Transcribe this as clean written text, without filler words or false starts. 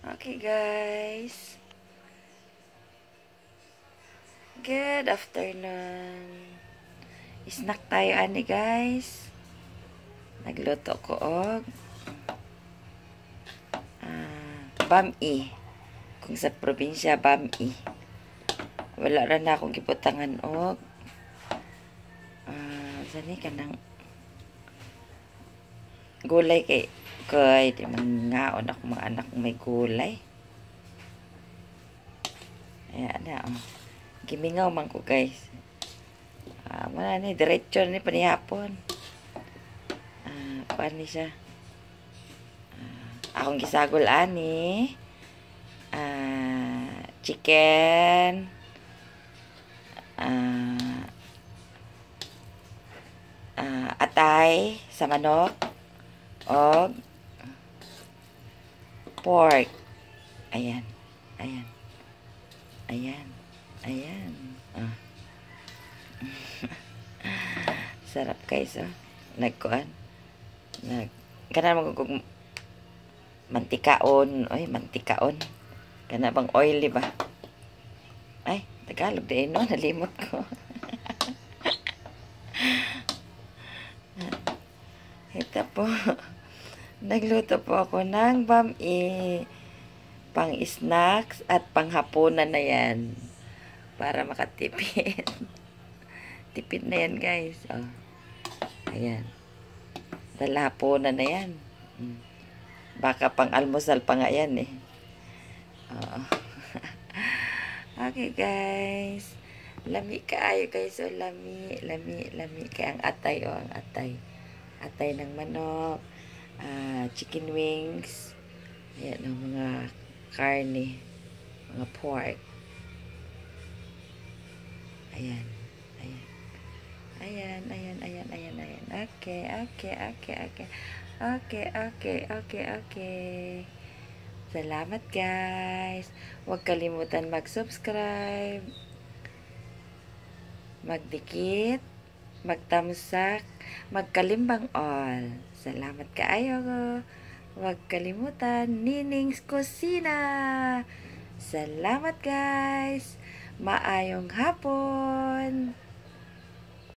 Okay guys, good afternoon. Snack tayo ani guys. Nagluto ko og bami. Kung sa probinsya bami. Wala ra na akong gibutangan og sani kanang gulay kay di man ngaon ako mga anak may gulay. Ayan na gimingaw man ko guys. Mana ni diretso ni panihapon. Kuan ni siya. Akong gisagol ani. Chicken. Atay sa manok. Og pork. Ayan. Ayan. Ayan. Ayan. Sarap guys, nagkuan. Kana magugug mantikaon. Oy, mantikaon. Kana bang oily ba? Ay, Tagalog din no, nalimot ko. Ito po. Nagluto po ako ng bami. Pang snacks at panghapunan na yan. Para makatipid. Tipid na yan guys. Ayan. Hapunan na yan. Baka pang almusal pa nga yan eh. Okay guys. Lami kaayo guys. Lami. Kaya ang atay ang atay. Atay ng manok. Chicken wings. Ayan ang mga karne. Mga pork. Ayan. Ayan. Okay. Salamat guys. Huwag kalimutan mag-subscribe, magdikit, magtamsak, magkalimbang all. Salamat kaayo. Huwag kalimutan, Nining's Kusina. Salamat guys. Maayong hapon.